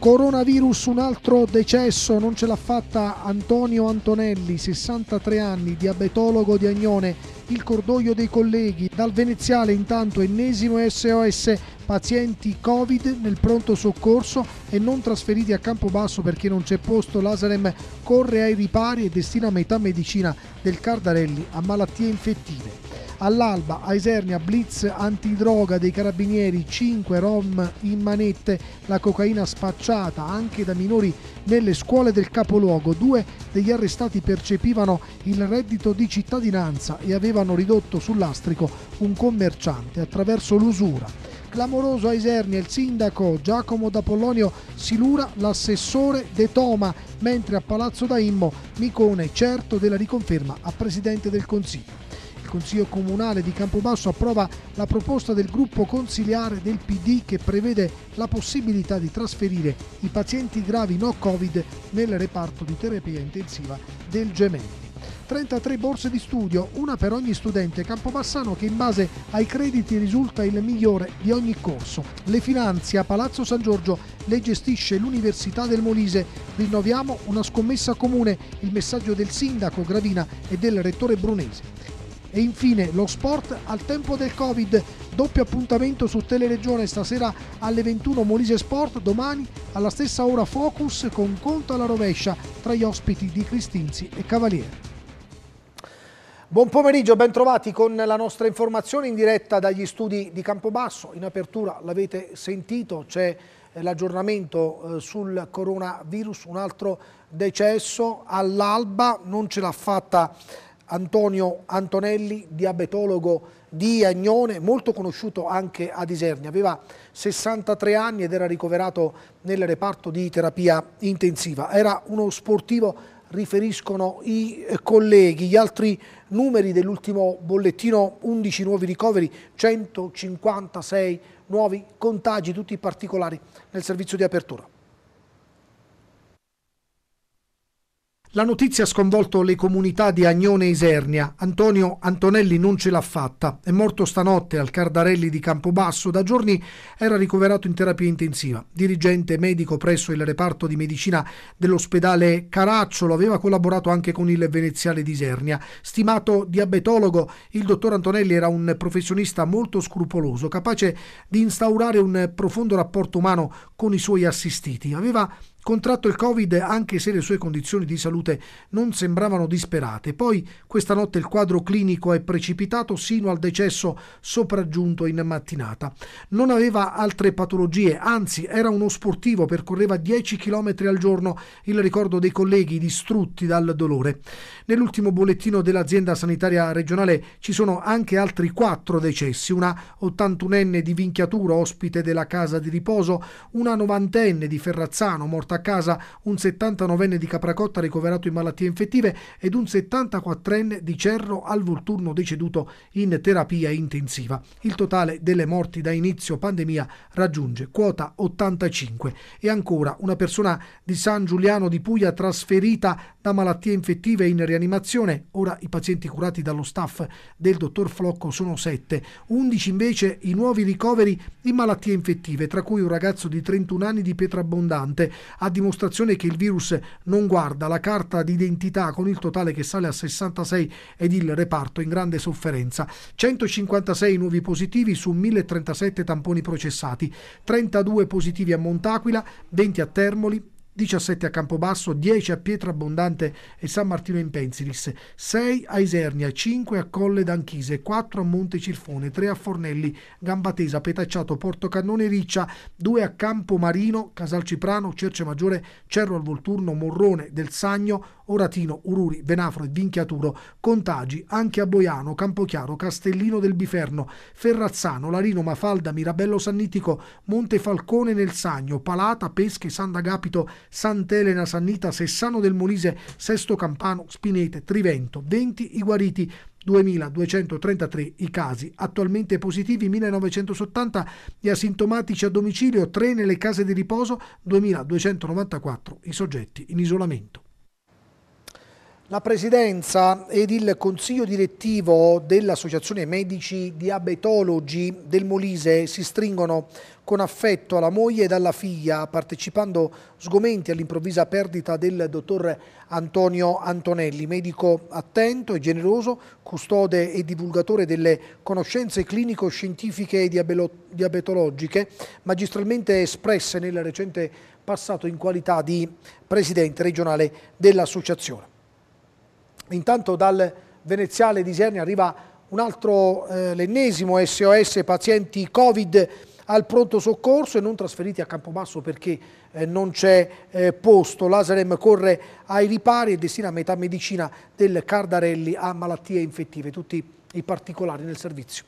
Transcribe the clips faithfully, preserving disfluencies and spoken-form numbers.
Coronavirus, un altro decesso, non ce l'ha fatta Antonio Antonelli, sessantatré anni, diabetologo di Agnone, il cordoglio dei colleghi. Dal veneziale intanto ennesimo S O S, pazienti Covid nel pronto soccorso e non trasferiti a Campobasso perché non c'è posto. L'Aserem corre ai ripari e destina metà medicina del Cardarelli a malattie infettive. All'alba a Isernia blitz antidroga dei carabinieri, cinque rom in manette, la cocaina spacciata anche da minori nelle scuole del capoluogo. Due degli arrestati percepivano il reddito di cittadinanza e avevano ridotto sul lastrico un commerciante attraverso l'usura. Clamoroso a Isernia, il sindaco Giacomo D'Apollonio Silura, l'assessore De Toma, mentre a Palazzo da Immo Micone certo della riconferma a presidente del Consiglio. Il Consiglio Comunale di Campobasso approva la proposta del gruppo consiliare del P D che prevede la possibilità di trasferire i pazienti gravi no Covid nel reparto di terapia intensiva del Gemelli. trentatré borse di studio, una per ogni studente campobassano che in base ai crediti risulta il migliore di ogni corso. Le finanzia Palazzo San Giorgio, le gestisce l'Università del Molise. Rinnoviamo una scommessa comune, il messaggio del sindaco Gravina e del rettore Brunese. E infine lo sport al tempo del Covid, doppio appuntamento su Teleregione stasera alle ventuno Molise Sport, domani alla stessa ora Focus con conto alla rovescia tra gli ospiti di Cristinzi e Cavaliere. Buon pomeriggio, ben trovati con la nostra informazione in diretta dagli studi di Campobasso. In apertura l'avete sentito, c'è l'aggiornamento sul coronavirus, un altro decesso all'alba, non ce l'ha fatta Antonio Antonelli, diabetologo di Agnone, molto conosciuto anche ad Isernia. Aveva sessantatré anni ed era ricoverato nel reparto di terapia intensiva. Era uno sportivo, riferiscono i colleghi. Gli altri numeri dell'ultimo bollettino: undici nuovi ricoveri, centocinquantasei nuovi contagi, tutti particolari nel servizio di apertura. La notizia ha sconvolto le comunità di Agnone e Isernia. Antonio Antonelli non ce l'ha fatta. È morto stanotte al Cardarelli di Campobasso. Da giorni era ricoverato in terapia intensiva. Dirigente medico presso il reparto di medicina dell'ospedale Caracciolo, aveva collaborato anche con il veneziale di Isernia. Stimato diabetologo, il dottor Antonelli era un professionista molto scrupoloso, capace di instaurare un profondo rapporto umano con i suoi assistiti. Aveva contratto il Covid anche se le sue condizioni di salute non sembravano disperate. Poi questa notte il quadro clinico è precipitato sino al decesso sopraggiunto in mattinata. Non aveva altre patologie, anzi era uno sportivo, percorreva dieci chilometri al giorno, il ricordo dei colleghi distrutti dal dolore. Nell'ultimo bollettino dell'azienda sanitaria regionale ci sono anche altri quattro decessi: una ottantunenne di Vinchiatura, ospite della casa di riposo, una novantenne di Ferrazzano, morta a casa, un settantanovenne di Capracotta ricoverato in malattie infettive ed un settantaquattrenne di Cerro al Volturno deceduto in terapia intensiva. Il totale delle morti da inizio pandemia raggiunge quota ottantacinque. E ancora una persona di San Giuliano di Puglia trasferita da malattie infettive in rianimazione. Ora i pazienti curati dallo staff del dottor Flocco sono sette, undici invece i nuovi ricoveri in malattie infettive, tra cui un ragazzo di trentuno anni di Pietrabondante, a dimostrazione che il virus non guarda la carta d'identità, con il totale che sale a sessantasei ed il reparto in grande sofferenza. centocinquantasei nuovi positivi su mille trentasette tamponi processati, trentadue positivi a Montaquila, venti a Termoli, diciassette a Campobasso, dieci a Pietrabondante e San Martino in Pensilis, sei a Isernia, cinque a Colle d'Anchise, quattro a Montecirfone, tre a Fornelli, Gambatesa, Petacciato, Portocannone Riccia, due a Campomarino, Casalciprano, Cerce Maggiore, Cerro al Volturno, Morrone del Sagno, Oratino, Ururi, Venafro e Vinchiaturo. Contagi anche a Boiano, Campochiaro, Castellino del Biferno, Ferrazzano, Larino, Mafalda, Mirabello Sannitico, Montefalcone nel Sagno, Palata, Pesche, San D'Agapito, Sant'Elena Sannita, Sessano del Molise, Sesto Campano, Spinete, Trivento. venti i guariti, duemiladuecentotrentatré i casi attualmente positivi, millenovecentosettanta gli asintomatici a domicilio, tre nelle case di riposo, duemiladuecentonovantaquattro i soggetti in isolamento. La presidenza ed il consiglio direttivo dell'Associazione Medici Diabetologi del Molise si stringono con affetto alla moglie ed alla figlia, partecipando sgomenti all'improvvisa perdita del dottor Antonio Antonelli, medico attento e generoso, custode e divulgatore delle conoscenze clinico-scientifiche e diabetologiche, magistralmente espresse nel recente passato in qualità di presidente regionale dell'associazione. Intanto dal Veneziale di Isernia arriva un altro, eh, l'ennesimo S O S pazienti Covid al pronto soccorso e non trasferiti a Campobasso perché eh, non c'è eh, posto. L'Aserem corre ai ripari e destina metà medicina del Cardarelli a malattie infettive. Tutti i particolari nel servizio.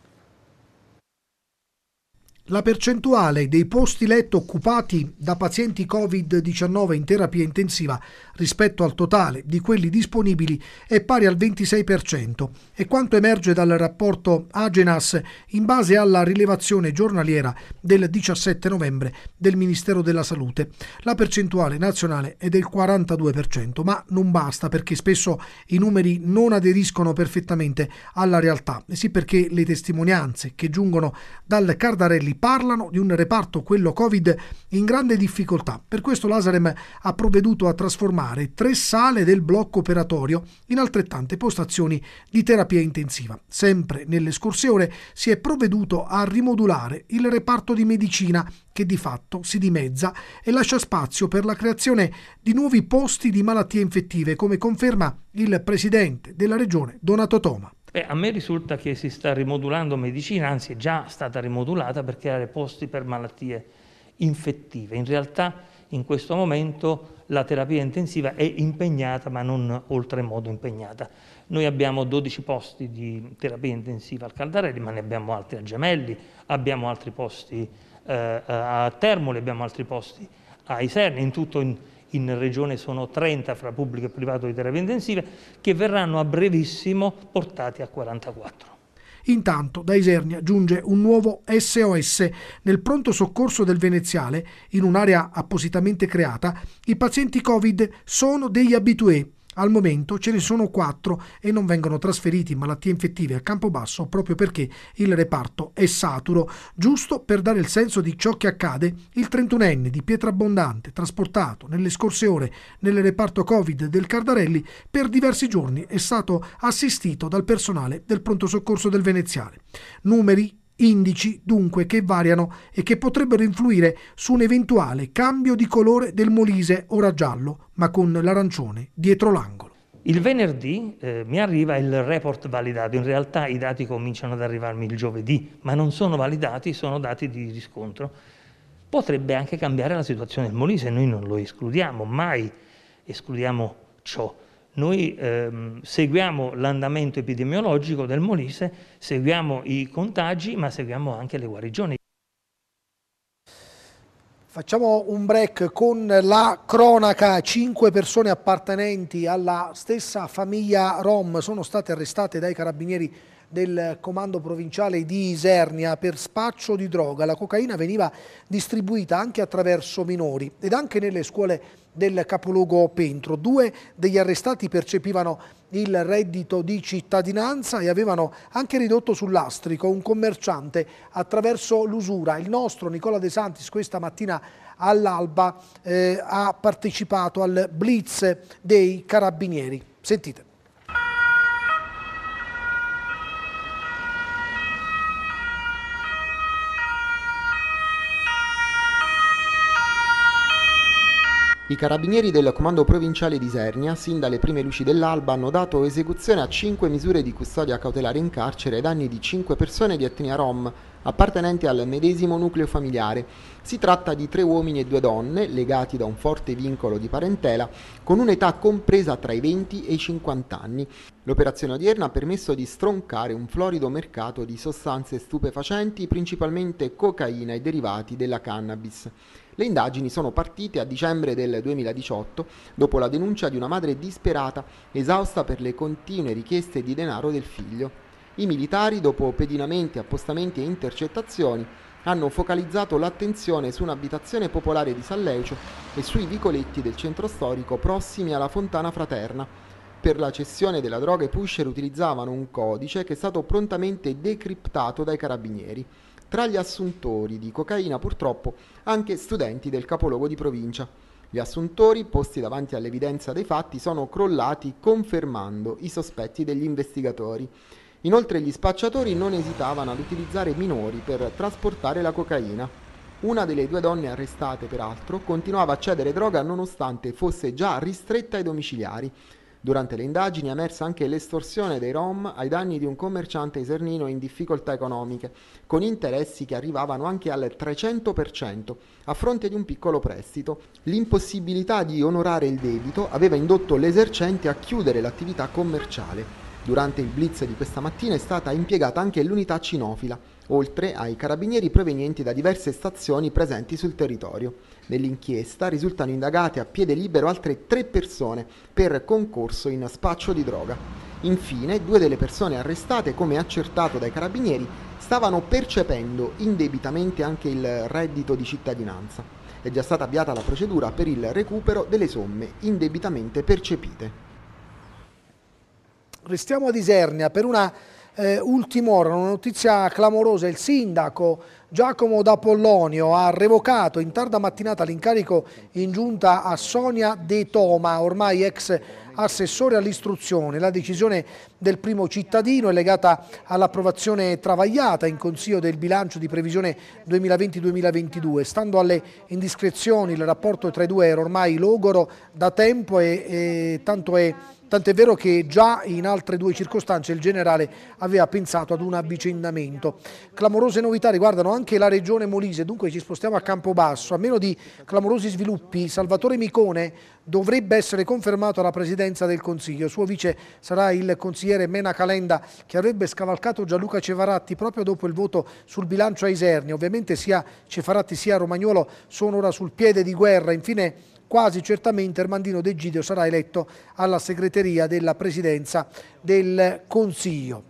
La percentuale dei posti letto occupati da pazienti Covid diciannove in terapia intensiva rispetto al totale di quelli disponibili è pari al ventisei per cento, e quanto emerge dal rapporto Agenas in base alla rilevazione giornaliera del diciassette novembre del Ministero della Salute. La percentuale nazionale è del quarantadue per cento, ma non basta perché spesso i numeri non aderiscono perfettamente alla realtà, e sì perché le testimonianze che giungono dal Cardarelli parlano di un reparto, quello Covid, in grande difficoltà. Per questo l'Aserem ha provveduto a trasformare tre sale del blocco operatorio in altrettante postazioni di terapia intensiva. Sempre nelle scorse ore si è provveduto a rimodulare il reparto di medicina, che di fatto si dimezza e lascia spazio per la creazione di nuovi posti di malattie infettive, come conferma il presidente della regione Donato Toma. Beh, a me risulta che si sta rimodulando medicina, anzi è già stata rimodulata per creare posti per malattie infettive. In realtà in questo momento la terapia intensiva è impegnata, ma non oltremodo impegnata. Noi abbiamo dodici posti di terapia intensiva al Cardarelli, ma ne abbiamo altri a Gemelli, abbiamo altri posti eh, a Termoli, abbiamo altri posti a Isernia, in tutto in In regione sono trenta fra pubblico e privato di terapie intensive che verranno a brevissimo portati a quarantaquattro. Intanto da Isernia giunge un nuovo S O S. Nel pronto soccorso del Veneziale, in un'area appositamente creata, i pazienti Covid sono degli abitué. Al momento ce ne sono quattro e non vengono trasferiti in malattie infettive a Campobasso proprio perché il reparto è saturo. Giusto per dare il senso di ciò che accade, il trentunenne di Pietrabondante, trasportato nelle scorse ore nel reparto Covid del Cardarelli, per diversi giorni è stato assistito dal personale del pronto soccorso del Veneziale. Numeri, indici dunque che variano e che potrebbero influire su un eventuale cambio di colore del Molise, ora giallo, ma con l'arancione dietro l'angolo. Il venerdì eh, mi arriva il report validato. In realtà i dati cominciano ad arrivarmi il giovedì, ma non sono validati, sono dati di riscontro. Potrebbe anche cambiare la situazione del Molise, noi non lo escludiamo, mai escludiamo ciò. Noi ehm, seguiamo l'andamento epidemiologico del Molise, seguiamo i contagi, ma seguiamo anche le guarigioni. Facciamo un break con la cronaca. Cinque persone appartenenti alla stessa famiglia Rom sono state arrestate dai carabinieri del comando provinciale di Isernia per spaccio di droga. La cocaina veniva distribuita anche attraverso minori ed anche nelle scuole del capoluogo Pentro. Due degli arrestati percepivano il reddito di cittadinanza e avevano anche ridotto sul lastrico un commerciante attraverso l'usura. Il nostro Nicola De Santis questa mattina all'alba eh, ha partecipato al blitz dei carabinieri. Sentite. I carabinieri del comando provinciale di Isernia, sin dalle prime luci dell'alba, hanno dato esecuzione a cinque misure di custodia cautelare in carcere ai danni di cinque persone di etnia rom, appartenenti al medesimo nucleo familiare. Si tratta di tre uomini e due donne, legati da un forte vincolo di parentela, con un'età compresa tra i venti e i cinquanta anni. L'operazione odierna ha permesso di stroncare un florido mercato di sostanze stupefacenti, principalmente cocaina e derivati della cannabis. Le indagini sono partite a dicembre del duemiladiciotto, dopo la denuncia di una madre disperata, esausta per le continue richieste di denaro del figlio. I militari, dopo pedinamenti, appostamenti e intercettazioni, hanno focalizzato l'attenzione su un'abitazione popolare di San Leucio e sui vicoletti del centro storico prossimi alla Fontana Fraterna. per la cessione della droga i pusher utilizzavano un codice che è stato prontamente decriptato dai carabinieri. Tra gli assuntori di cocaina purtroppo anche studenti del capoluogo di provincia. Gli assuntori, posti davanti all'evidenza dei fatti, sono crollati confermando i sospetti degli investigatori. Inoltre gli spacciatori non esitavano ad utilizzare minori per trasportare la cocaina. Una delle due donne arrestate, peraltro, continuava a cedere droga nonostante fosse già ristretta ai domiciliari. Durante le indagini è emersa anche l'estorsione dei rom ai danni di un commerciante isernino in difficoltà economiche, con interessi che arrivavano anche al trecento per cento, a fronte di un piccolo prestito. L'impossibilità di onorare il debito aveva indotto l'esercente a chiudere l'attività commerciale. Durante il blitz di questa mattina è stata impiegata anche l'unità cinofila, oltre ai carabinieri provenienti da diverse stazioni presenti sul territorio. Nell'inchiesta risultano indagate a piede libero altre tre persone per concorso in spaccio di droga. Infine, due delle persone arrestate, come accertato dai carabinieri, stavano percependo indebitamente anche il reddito di cittadinanza. È già stata avviata la procedura per il recupero delle somme indebitamente percepite. Restiamo ad Isernia per una eh, ultima ora, una notizia clamorosa. Il sindaco Giacomo D'Apollonio ha revocato in tarda mattinata l'incarico in giunta a Sonia De Toma, ormai ex assessore all'istruzione. La decisione del primo cittadino è legata all'approvazione travagliata in Consiglio del bilancio di previsione duemilaventi duemilaventidue. Stando alle indiscrezioni, il rapporto tra i due era ormai logoro da tempo e, e tanto è Tant'è vero che già in altre due circostanze il generale aveva pensato ad un avvicendamento. Clamorose novità riguardano anche la regione Molise, dunque ci spostiamo a Campobasso. A meno di clamorosi sviluppi, Salvatore Micone dovrebbe essere confermato alla presidenza del Consiglio. Suo vice sarà il consigliere Mena Calenda, che avrebbe scavalcato Gianluca Cefaratti proprio dopo il voto sul bilancio a Isernia. Ovviamente sia Cefaratti sia Romagnolo sono ora sul piede di guerra. Infine, quasi certamente Ermandino De Gidio sarà eletto alla segreteria della presidenza del Consiglio.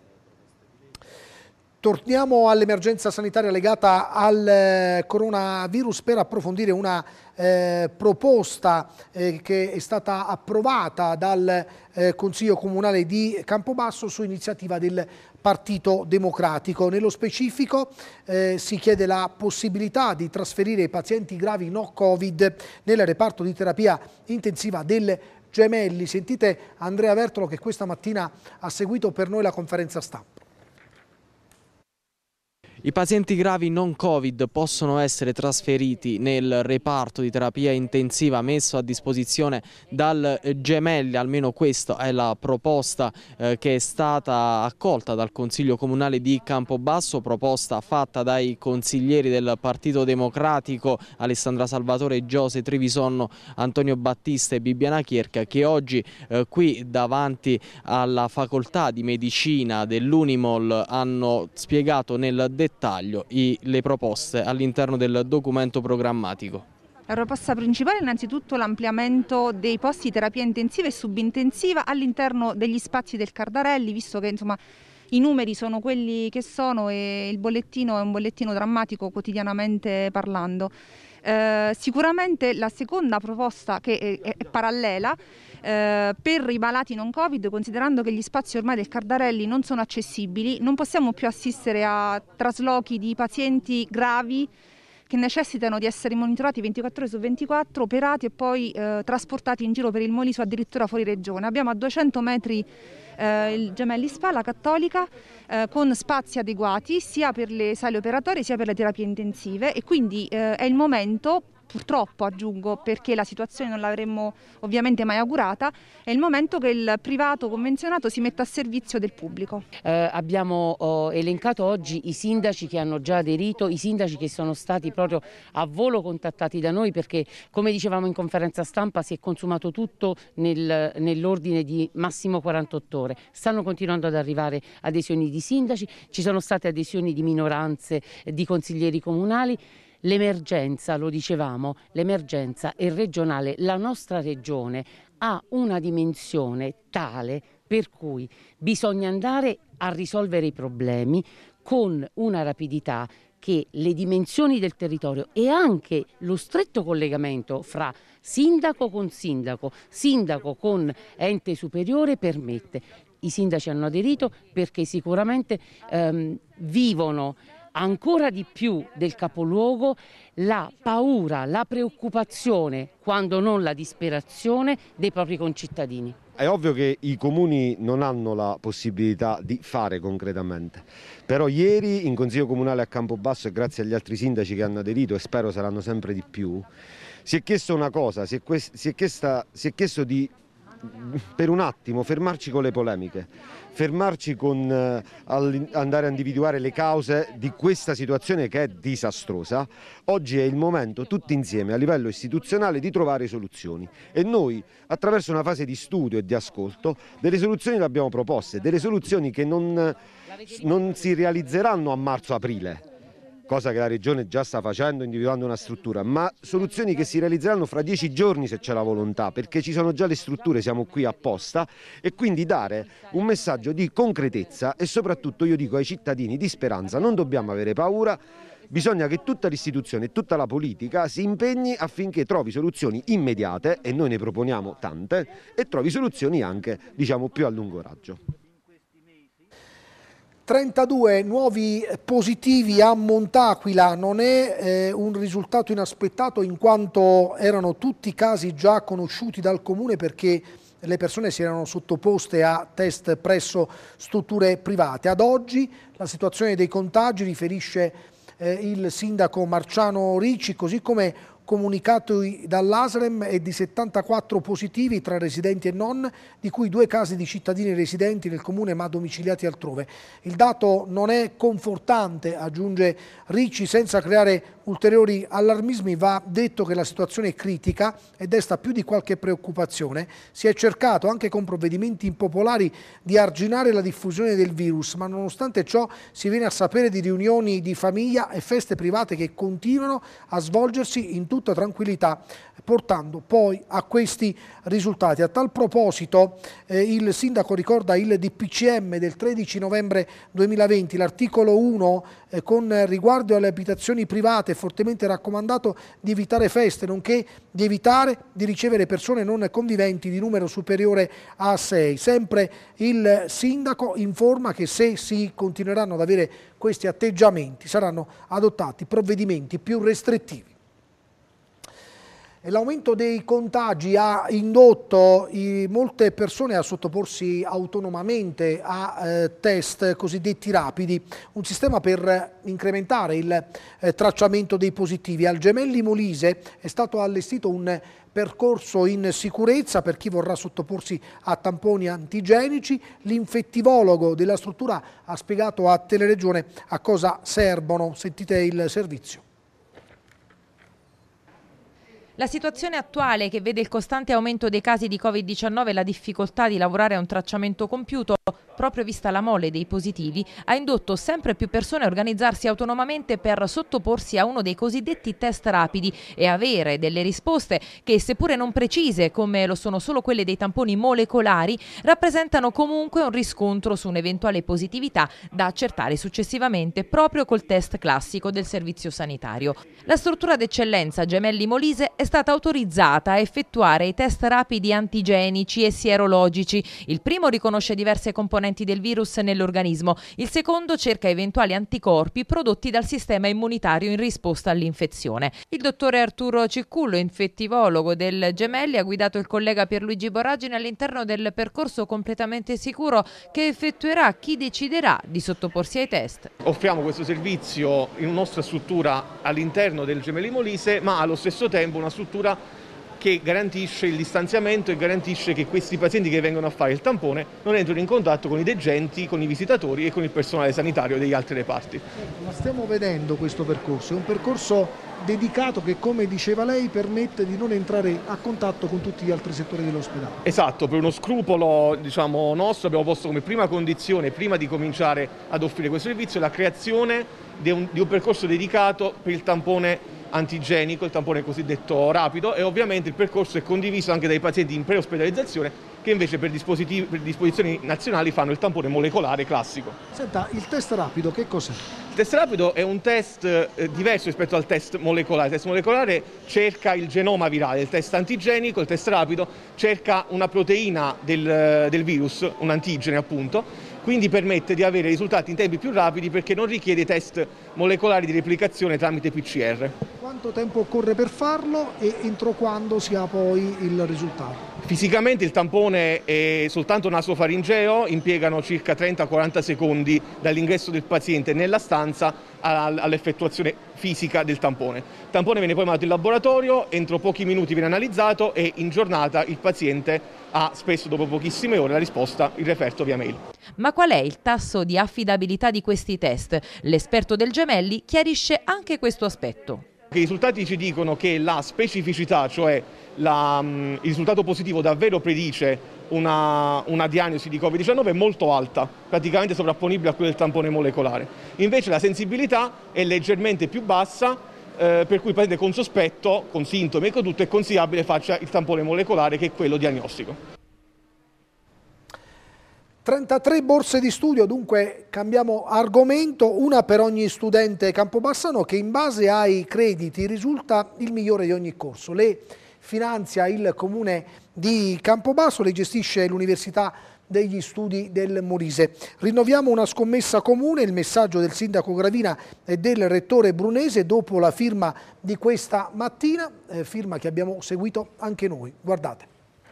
Torniamo all'emergenza sanitaria legata al coronavirus per approfondire una eh, proposta eh, che è stata approvata dal eh, Consiglio Comunale di Campobasso su iniziativa del Partito Democratico. Nello specifico eh, si chiede la possibilità di trasferire i pazienti gravi no Covid nel reparto di terapia intensiva del Gemelli. Sentite Andrea Vertolo che questa mattina ha seguito per noi la conferenza stampa. I pazienti gravi non Covid possono essere trasferiti nel reparto di terapia intensiva messo a disposizione dal Gemelli, almeno questa è la proposta eh, che è stata accolta dal Consiglio Comunale di Campobasso, proposta fatta dai consiglieri del Partito Democratico Alessandra Salvatore, Giose Trivisonno, Antonio Battista e Bibiana Chierca, che oggi eh, qui davanti alla facoltà di medicina dell'Unimol hanno spiegato nel dettaglio Taglio i, le proposte all'interno del documento programmatico. La proposta principale è innanzitutto l'ampliamento dei posti di terapia intensiva e subintensiva all'interno degli spazi del Cardarelli, visto che insomma i numeri sono quelli che sono e il bollettino è un bollettino drammatico quotidianamente parlando. Eh, sicuramente la seconda proposta, che è, è parallela, eh, per i malati non Covid, considerando che gli spazi ormai del Cardarelli non sono accessibili, non possiamo più assistere a traslochi di pazienti gravi che necessitano di essere monitorati ventiquattro ore su ventiquattro, operati e poi eh, trasportati in giro per il Molise o addirittura fuori regione. Abbiamo a duecento metri eh, il Gemelli Spa, la Cattolica, eh, con spazi adeguati sia per le sale operatorie sia per le terapie intensive, e quindi eh, è il momento, purtroppo aggiungo, perché la situazione non l'avremmo ovviamente mai augurata, è il momento che il privato convenzionato si metta a servizio del pubblico. Eh, abbiamo oh, elencato oggi i sindaci che hanno già aderito, i sindaci che sono stati proprio a volo contattati da noi, perché come dicevamo in conferenza stampa si è consumato tutto nel, nell'ordine di massimo quarantotto ore. Stanno continuando ad arrivare adesioni di sindaci, ci sono state adesioni di minoranze, di consiglieri comunali. L'emergenza, lo dicevamo, l'emergenza è regionale. La nostra regione ha una dimensione tale per cui bisogna andare a risolvere i problemi con una rapidità che le dimensioni del territorio e anche lo stretto collegamento fra sindaco con sindaco, sindaco con ente superiore permette. I sindaci hanno aderito perché sicuramente ehm, vivono ancora di più del capoluogo la paura, la preoccupazione, quando non la disperazione dei propri concittadini. È ovvio che i comuni non hanno la possibilità di fare concretamente, però ieri in Consiglio Comunale a Campobasso, e grazie agli altri sindaci che hanno aderito e spero saranno sempre di più, si è chiesto una cosa, si è, si è, chiesta, si è chiesto di per un attimo fermarci con le polemiche, fermarci con eh, andare a individuare le cause di questa situazione che è disastrosa. Oggi è il momento tutti insieme a livello istituzionale di trovare soluzioni e noi attraverso una fase di studio e di ascolto delle soluzioni le abbiamo proposte, delle soluzioni che non, non si realizzeranno a marzo-aprile, cosa che la Regione già sta facendo individuando una struttura, ma soluzioni che si realizzeranno fra dieci giorni se c'è la volontà, perché ci sono già le strutture, siamo qui apposta, e quindi dare un messaggio di concretezza e soprattutto, io dico ai cittadini, di speranza. Non dobbiamo avere paura, bisogna che tutta l'istituzione e tutta la politica si impegni affinché trovi soluzioni immediate, e noi ne proponiamo tante, e trovi soluzioni anche, diciamo, più a lungo raggio. trentadue nuovi positivi a Montaquila, non è eh, un risultato inaspettato in quanto erano tutti casi già conosciuti dal Comune, perché le persone si erano sottoposte a test presso strutture private. Ad oggi la situazione dei contagi, riferisce eh, il sindaco Marciano Ricci, così come comunicato dall'Aslem, è di settantaquattro positivi tra residenti e non, di cui due casi di cittadini residenti nel comune ma domiciliati altrove. Il dato non è confortante, aggiunge Ricci, senza creare ulteriori allarmismi. Va detto che la situazione è critica e desta più di qualche preoccupazione. Si è cercato anche con provvedimenti impopolari di arginare la diffusione del virus, ma nonostante ciò si viene a sapere di riunioni di famiglia e feste private che continuano a svolgersi in tutta tranquillità, portando poi a questi risultati. A tal proposito eh, il sindaco ricorda il D P C M del tredici novembre duemilaventi, l'articolo uno eh, con riguardo alle abitazioni private è fortemente raccomandato di evitare feste, nonché di evitare di ricevere persone non conviventi di numero superiore a sei. Sempre il sindaco informa che se si continueranno ad avere questi atteggiamenti saranno adottati provvedimenti più restrittivi. L'aumento dei contagi ha indotto i, molte persone a sottoporsi autonomamente a eh, test cosiddetti rapidi, un sistema per incrementare il eh, tracciamento dei positivi. Al Gemelli Molise è stato allestito un percorso in sicurezza per chi vorrà sottoporsi a tamponi antigenici. L'infettivologo della struttura ha spiegato a Teleregione a cosa servono. Sentite il servizio. La situazione attuale, che vede il costante aumento dei casi di Covid diciannove e la difficoltà di lavorare a un tracciamento compiuto, proprio vista la mole dei positivi, ha indotto sempre più persone a organizzarsi autonomamente per sottoporsi a uno dei cosiddetti test rapidi e avere delle risposte che, seppure non precise come lo sono solo quelle dei tamponi molecolari, rappresentano comunque un riscontro su un'eventuale positività da accertare successivamente proprio col test classico del servizio sanitario. La struttura d'eccellenza Gemelli Molise è stata autorizzata a effettuare i test rapidi antigenici e sierologici. Il primo riconosce diverse componenti del virus nell'organismo, il secondo cerca eventuali anticorpi prodotti dal sistema immunitario in risposta all'infezione. Il dottore Arturo Ciccullo, infettivologo del Gemelli, ha guidato il collega Pierluigi Borragine all'interno del percorso completamente sicuro che effettuerà chi deciderà di sottoporsi ai test. Offriamo questo servizio in una nostra struttura all'interno del Gemelli Molise, ma allo stesso tempo una struttura che garantisce il distanziamento e garantisce che questi pazienti che vengono a fare il tampone non entrino in contatto con i degenti, con i visitatori e con il personale sanitario degli altri reparti. Ma stiamo vedendo questo percorso, è un percorso dedicato che, come diceva lei, permette di non entrare a contatto con tutti gli altri settori dell'ospedale. Esatto, per uno scrupolo, diciamo, nostro abbiamo posto come prima condizione, prima di cominciare ad offrire questo servizio, la creazione di un, di un percorso dedicato per il tampone antigenico, il tampone cosiddetto rapido, e ovviamente il percorso è condiviso anche dai pazienti in preospedalizzazione che invece per, dispositivi, per disposizioni nazionali fanno il tampone molecolare classico. Senta, il test rapido che cos'è? Il Il test rapido è un test eh, diverso rispetto al test molecolare. Il test molecolare cerca il genoma virale, il test antigenico, il test rapido cerca una proteina del, del virus, un antigene appunto, quindi permette di avere risultati in tempi più rapidi perché non richiede test molecolari di replicazione tramite P C R. Quanto tempo occorre per farlo e entro quando si ha poi il risultato? Fisicamente il tampone è soltanto nasofaringeo, impiegano circa trenta quaranta secondi dall'ingresso del paziente nella stanza all'effettuazione fisica del tampone. Il tampone viene poi mandato in laboratorio, entro pochi minuti viene analizzato e in giornata il paziente ha, spesso dopo pochissime ore, la risposta, il referto via mail. Ma qual è il tasso di affidabilità di questi test? L'esperto del Gemelli chiarisce anche questo aspetto. I risultati ci dicono che la specificità, cioè la, il risultato positivo davvero predice una, una diagnosi di Covid diciannove, è molto alta, praticamente sovrapponibile a quella del tampone molecolare. Invece la sensibilità è leggermente più bassa, eh, per cui il paziente con sospetto, con sintomi e con tutto, è consigliabile faccia il tampone molecolare, che è quello diagnostico. trentatré borse di studio, dunque cambiamo argomento, una per ogni studente campobassano che in base ai crediti risulta il migliore di ogni corso. Le finanzia il comune di Campobasso, le gestisce l'Università degli Studi del Molise. Rinnoviamo una scommessa comune, il messaggio del sindaco Gravina e del rettore Brunese dopo la firma di questa mattina, eh, firma che abbiamo seguito anche noi. Guardate.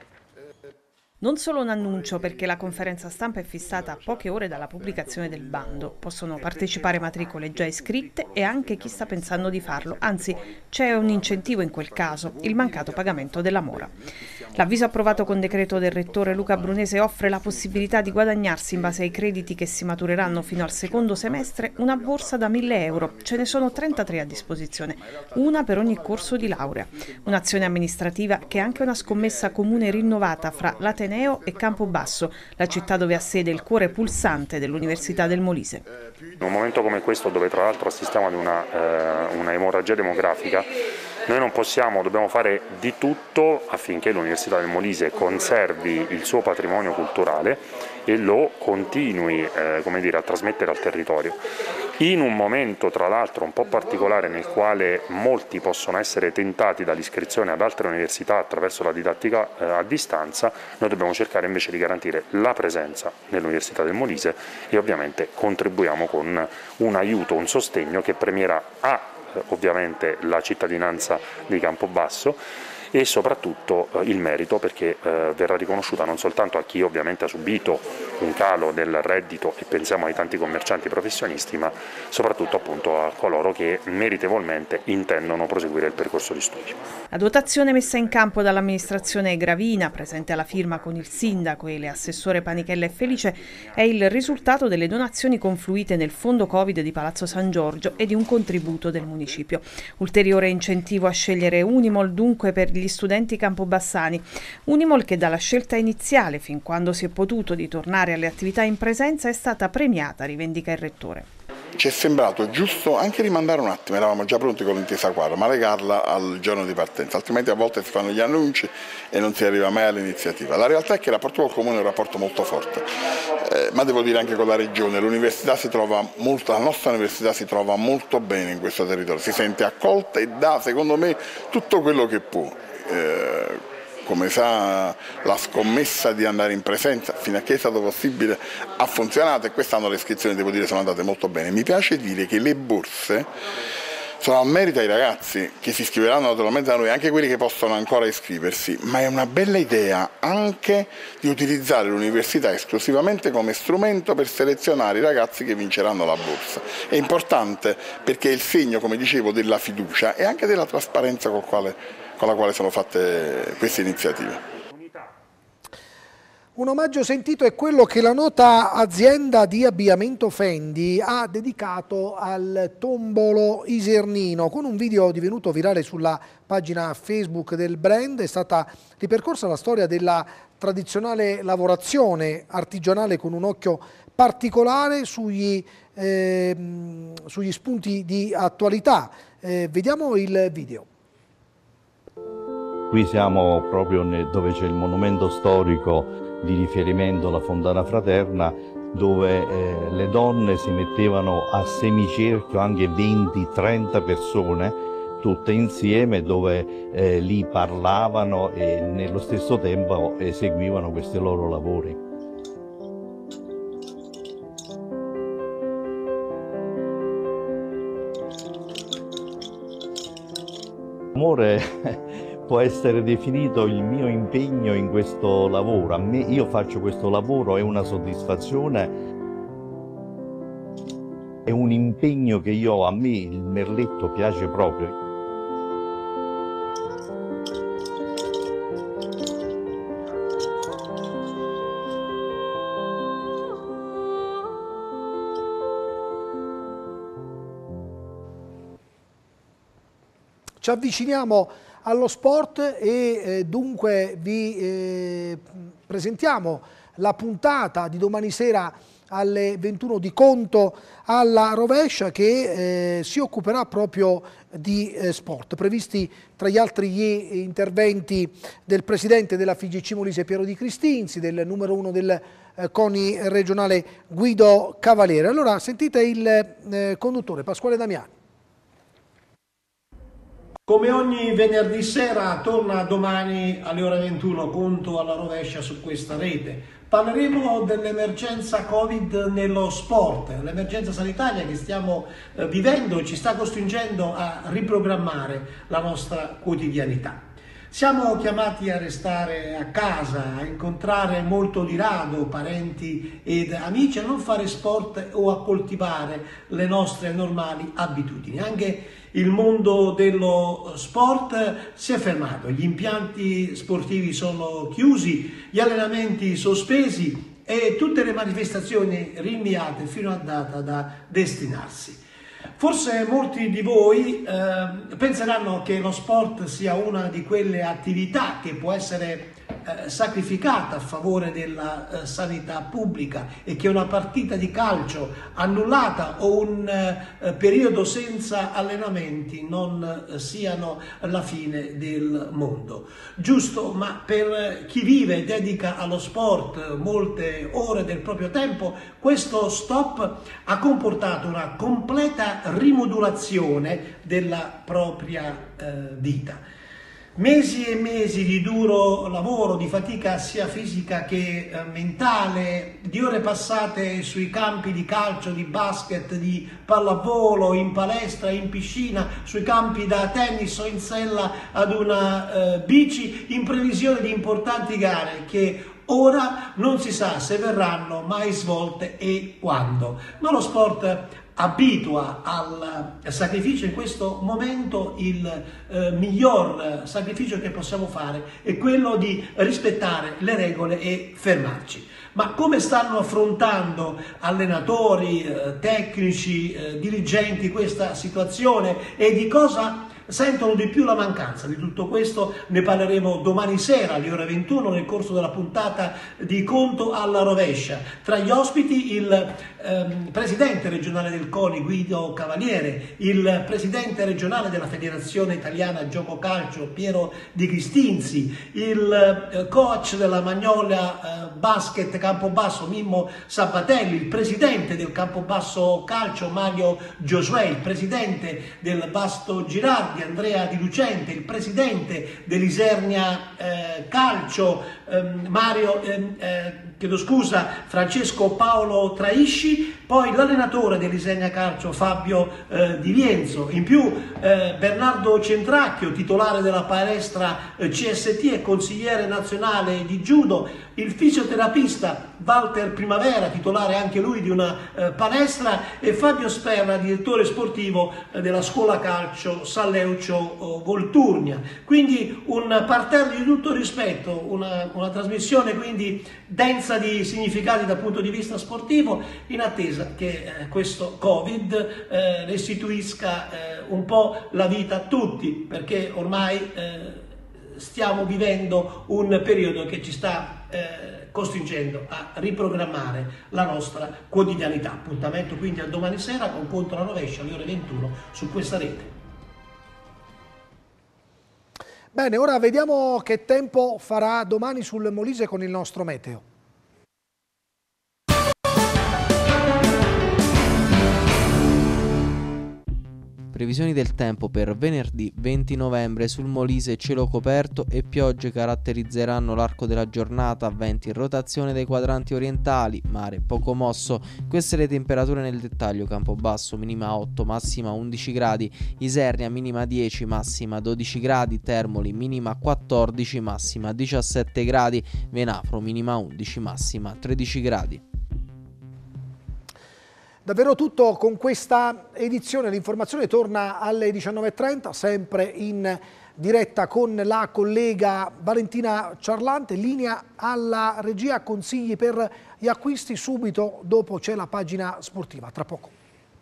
Non solo un annuncio, perché la conferenza stampa è fissata a poche ore dalla pubblicazione del bando. Possono partecipare matricole già iscritte e anche chi sta pensando di farlo. Anzi, c'è un incentivo in quel caso, il mancato pagamento della mora. L'avviso approvato con decreto del rettore Luca Brunese offre la possibilità di guadagnarsi, in base ai crediti che si matureranno fino al secondo semestre, una borsa da mille euro. Ce ne sono trentatré a disposizione, una per ogni corso di laurea. Un'azione amministrativa che è anche una scommessa comune rinnovata fra l'Ateneo e Campobasso, la città dove ha sede il cuore pulsante dell'Università del Molise. In un momento come questo, dove tra l'altro assistiamo ad una, eh, una emorragia demografica, noi non possiamo, dobbiamo fare di tutto affinché l'Università del Molise conservi il suo patrimonio culturale e lo continui eh, come dire, a trasmettere al territorio. In un momento tra l'altro un po' particolare nel quale molti possono essere tentati dall'iscrizione ad altre università attraverso la didattica eh, a distanza, noi dobbiamo cercare invece di garantire la presenza nell'Università del Molise e ovviamente contribuiamo con un aiuto, un sostegno che premierà a ovviamente la cittadinanza di Campobasso e soprattutto eh, il merito, perché eh, verrà riconosciuta non soltanto a chi ovviamente ha subito un calo del reddito, e pensiamo ai tanti commercianti professionisti, ma soprattutto appunto a coloro che meritevolmente intendono proseguire il percorso di studio. La dotazione messa in campo dall'amministrazione Gravina, presente alla firma con il sindaco e le assessore Panichella e Felice, è il risultato delle donazioni confluite nel fondo Covid di Palazzo San Giorgio e di un contributo del municipio. Ulteriore incentivo a scegliere Unimol dunque per gli studenti campobassani. Unimol che dalla scelta iniziale, fin quando si è potuto, di tornare alle attività in presenza è stata premiata, rivendica il rettore. Ci è sembrato giusto anche rimandare un attimo, eravamo già pronti con l'intesa quadro, ma legarla al giorno di partenza, altrimenti a volte si fanno gli annunci e non si arriva mai all'iniziativa. La realtà è che il rapporto col Comune è un rapporto molto forte, eh, ma devo dire anche con la Regione. L'università si trova molto, la nostra università si trova molto bene in questo territorio, si sente accolta e dà, secondo me, tutto quello che può. Eh, come sa, la scommessa di andare in presenza, fino a che è stato possibile, ha funzionato e quest'anno le iscrizioni, devo dire, sono andate molto bene. Mi piace dire che le borse sono a merito ai ragazzi che si iscriveranno naturalmente da noi, anche quelli che possono ancora iscriversi, ma è una bella idea anche di utilizzare l'università esclusivamente come strumento per selezionare i ragazzi che vinceranno la borsa. È importante perché è il segno, come dicevo, della fiducia e anche della trasparenza con, quale, con la quale sono fatte queste iniziative. Un omaggio sentito è quello che la nota azienda di abbigliamento Fendi ha dedicato al tombolo isernino. Con un video divenuto virale sulla pagina Facebook del brand è stata ripercorsa la storia della tradizionale lavorazione artigianale con un occhio particolare sugli, eh, sugli spunti di attualità. Eh, vediamo il video. Qui siamo proprio dove c'è il monumento storico di riferimento, la Fontana Fraterna, dove eh, le donne si mettevano a semicerchio, anche venti trenta persone, tutte insieme, dove eh, lì parlavano e nello stesso tempo eseguivano questi loro lavori. L'amore può essere definito il mio impegno in questo lavoro. A me, io faccio questo lavoro, è una soddisfazione, è un impegno che io ho. A me il merletto piace proprio. Ci avviciniamo allo sport e eh, dunque vi eh, presentiamo la puntata di domani sera alle ventuno di Conto alla Rovescia, che eh, si occuperà proprio di eh, sport. Previsti tra gli altri gli interventi del presidente della F I G C Molise Piero Di Cristinzi, del numero uno del eh, CONI regionale Guido Cavaliere. Allora sentite il eh, conduttore Pasquale Damiani. Come ogni venerdì sera torna domani alle ore ventuno Conto alla Rovescia su questa rete. Parleremo dell'emergenza Covid nello sport, l'emergenza sanitaria che stiamo eh, vivendo e ci sta costringendo a riprogrammare la nostra quotidianità. Siamo chiamati a restare a casa, a incontrare molto di rado parenti ed amici, a non fare sport o a coltivare le nostre normali abitudini. Anche il mondo dello sport si è fermato, gli impianti sportivi sono chiusi, gli allenamenti sospesi e tutte le manifestazioni rinviate fino a data da destinarsi. Forse molti di voi eh, penseranno che lo sport sia una di quelle attività che può essere eh, sacrificata a favore della eh, sanità pubblica e che una partita di calcio annullata o un eh, periodo senza allenamenti non eh, siano la fine del mondo. Giusto, ma per chi vive e dedica allo sport molte ore del proprio tempo, questo stop ha comportato una completa rimodulazione della propria eh, vita. Mesi e mesi di duro lavoro, di fatica sia fisica che eh, mentale, di ore passate sui campi di calcio, di basket, di pallavolo, in palestra, in piscina, sui campi da tennis o in sella ad una eh, bici, in previsione di importanti gare che ora non si sa se verranno mai svolte e quando. Ma lo sport abitua al sacrificio. In questo momento il eh, miglior sacrificio che possiamo fare è quello di rispettare le regole e fermarci. Ma come stanno affrontando allenatori, eh, tecnici, eh, dirigenti questa situazione e di cosa sentono di più la mancanza? Di tutto questo ne parleremo domani sera alle ore ventuno nel corso della puntata di Conto alla Rovescia. Tra gli ospiti il ehm, presidente regionale del CONI Guido Cavaliere, il presidente regionale della Federazione Italiana Gioco Calcio Piero Di Cristinzi, il eh, coach della Magnolia eh, Basket Campobasso Mimmo Sabbatelli, il presidente del Campobasso Calcio Mario Giosuè, il presidente del Basto Girardi Andrea Di Lucente, il presidente dell'Isernia eh, Calcio eh, Mario eh, eh, chiedo scusa, Francesco Paolo Traisci, poi l'allenatore dell'Isernia Calcio Fabio eh, Di Lienzo, in più eh, Bernardo Centracchio, titolare della palestra eh, C S T e consigliere nazionale di judo, il fisioterapista Walter Primavera, titolare anche lui di una eh, palestra, e Fabio Sperra, direttore sportivo eh, della scuola calcio Salleucio eh, Volturnia. Quindi un parterre di tutto rispetto, una, una trasmissione quindi densa di significati dal punto di vista sportivo, in attesa che eh, questo Covid eh, restituisca eh, un po' la vita a tutti, perché ormai eh, stiamo vivendo un periodo che ci sta eh, costringendo a riprogrammare la nostra quotidianità. Appuntamento quindi a domani sera con Conto alla Rovescia alle ore ventuno su questa rete. Bene, ora vediamo che tempo farà domani sul Molise con il nostro meteo. Previsioni del tempo per venerdì venti novembre: sul Molise cielo coperto e piogge caratterizzeranno l'arco della giornata, venti in rotazione dai quadranti orientali, mare poco mosso. Queste le temperature nel dettaglio: Campobasso minima otto, massima undici gradi, Isernia minima dieci, massima dodici gradi, Termoli minima quattordici, massima diciassette gradi, Venafro minima undici, massima tredici gradi. Davvero tutto con questa edizione. L'informazione torna alle diciannove e trenta, sempre in diretta con la collega Valentina Ciarlante. Linea alla regia, consigli per gli acquisti subito dopo c'è la pagina sportiva. Tra poco.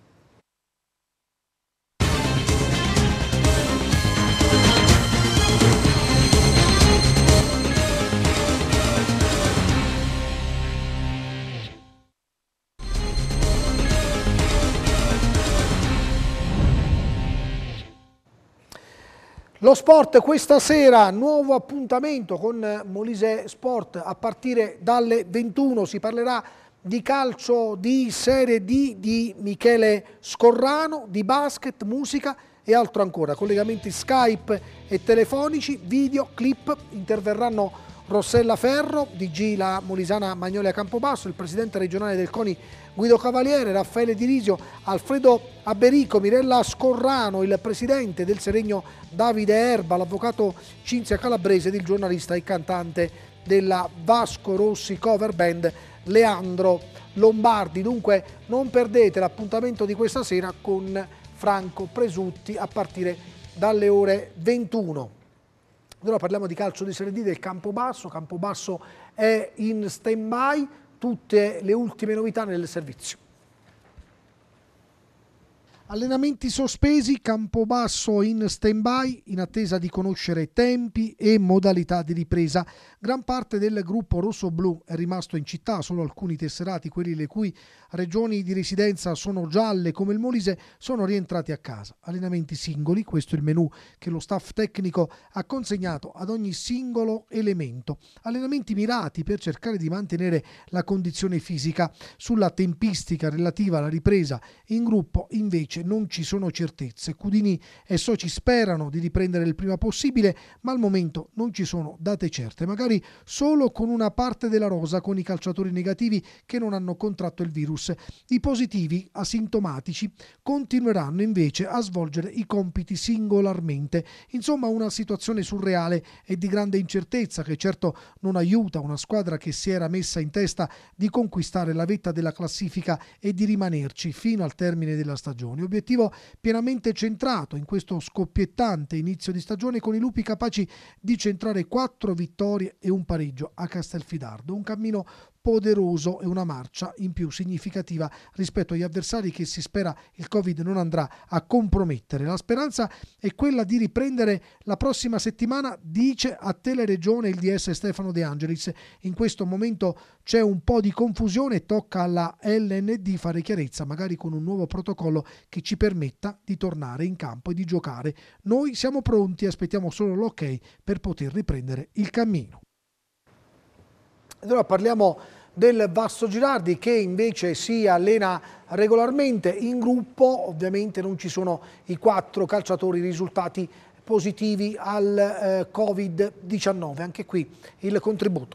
Lo sport questa sera, nuovo appuntamento con Molise Sport a partire dalle ventuno. Si parlerà di calcio di Serie D di Michele Scorrano, di basket, musica e altro ancora. Collegamenti Skype e telefonici, video, clip. Interverranno Rossella Ferro, D G la molisana Magnolia Campobasso, il presidente regionale del CONI Guido Cavaliere, Raffaele Di Risio, Alfredo Abberico, Mirella Scorrano, il presidente del Seregno Davide Erba, l'avvocato Cinzia Calabrese ed il giornalista e cantante della Vasco Rossi Cover Band Leandro Lombardi. Dunque non perdete l'appuntamento di questa sera con Franco Presutti a partire dalle ore ventuno. Ora parliamo di calcio di Serie D del Campobasso. Campobasso è in stand-by, tutte le ultime novità nel servizio. Allenamenti sospesi, Campobasso in stand-by in attesa di conoscere tempi e modalità di ripresa. Gran parte del gruppo rosso-blu è rimasto in città, solo alcuni tesserati, quelli le cui regioni di residenza sono gialle come il Molise, sono rientrati a casa. Allenamenti singoli, questo è il menù che lo staff tecnico ha consegnato ad ogni singolo elemento. Allenamenti mirati per cercare di mantenere la condizione fisica. Sulla tempistica relativa alla ripresa in gruppo invece non ci sono certezze. Cudini e soci sperano di riprendere il prima possibile, ma al momento non ci sono date certe, magari solo con una parte della rosa, con i calciatori negativi che non hanno contratto il virus. I positivi asintomatici continueranno invece a svolgere i compiti singolarmente. Insomma, una situazione surreale e di grande incertezza che certo non aiuta una squadra che si era messa in testa di conquistare la vetta della classifica e di rimanerci fino al termine della stagione. Obiettivo pienamente centrato in questo scoppiettante inizio di stagione, con i lupi capaci di centrare quattro vittorie e un pareggio a Castelfidardo. Un cammino poderoso e una marcia in più significativa rispetto agli avversari che si spera il Covid non andrà a compromettere. La speranza è quella di riprendere la prossima settimana, dice a Teleregione il D S Stefano De Angelis. In questo momento c'è un po' di confusione e tocca alla L N D fare chiarezza, magari con un nuovo protocollo che ci permetta di tornare in campo e di giocare. Noi siamo pronti, aspettiamo solo l'ok per poter riprendere il cammino. Ed ora parliamo del Vasto Girardi, che invece si allena regolarmente in gruppo. Ovviamente non ci sono i quattro calciatori risultati positivi al eh, Covid diciannove. Anche qui il contributo.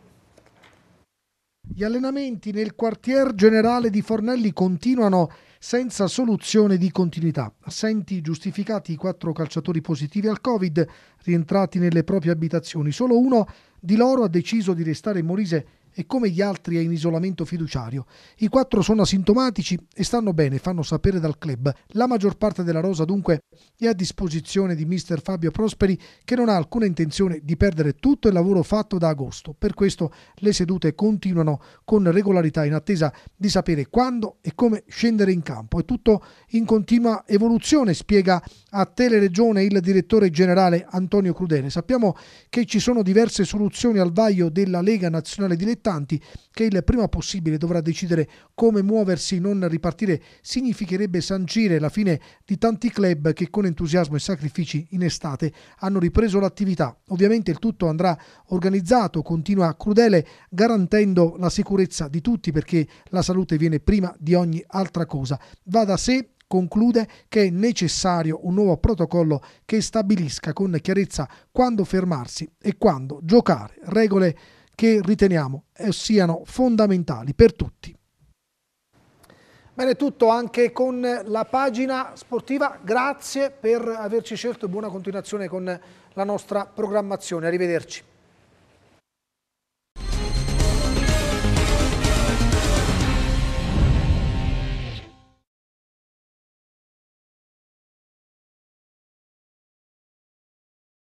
Gli allenamenti nel quartier generale di Fornelli continuano senza soluzione di continuità. Assenti giustificati i quattro calciatori positivi al Covid rientrati nelle proprie abitazioni. Solo uno di loro ha deciso di restare in Molise e come gli altri è in isolamento fiduciario. I quattro sono asintomatici e stanno bene, fanno sapere dal club. La maggior parte della rosa dunque è a disposizione di mister Fabio Prosperi, che non ha alcuna intenzione di perdere tutto il lavoro fatto da agosto. Per questo le sedute continuano con regolarità in attesa di sapere quando e come scendere in campo. È tutto in continua evoluzione, spiega a Teleregione il direttore generale Antonio Crudele. Sappiamo che ci sono diverse soluzioni al vaglio della Lega Nazionale Dilettanti, che il prima possibile dovrà decidere come muoversi. Non ripartire significherebbe sancire la fine di tanti club che con entusiasmo e sacrifici in estate hanno ripreso l'attività. Ovviamente il tutto andrà organizzato, continua Crudele, garantendo la sicurezza di tutti, perché la salute viene prima di ogni altra cosa. Va da sé conclude che è necessario un nuovo protocollo che stabilisca con chiarezza quando fermarsi e quando giocare, regole che riteniamo siano fondamentali per tutti. Bene, tutto anche con la pagina sportiva. Grazie per averci scelto e buona continuazione con la nostra programmazione. Arrivederci.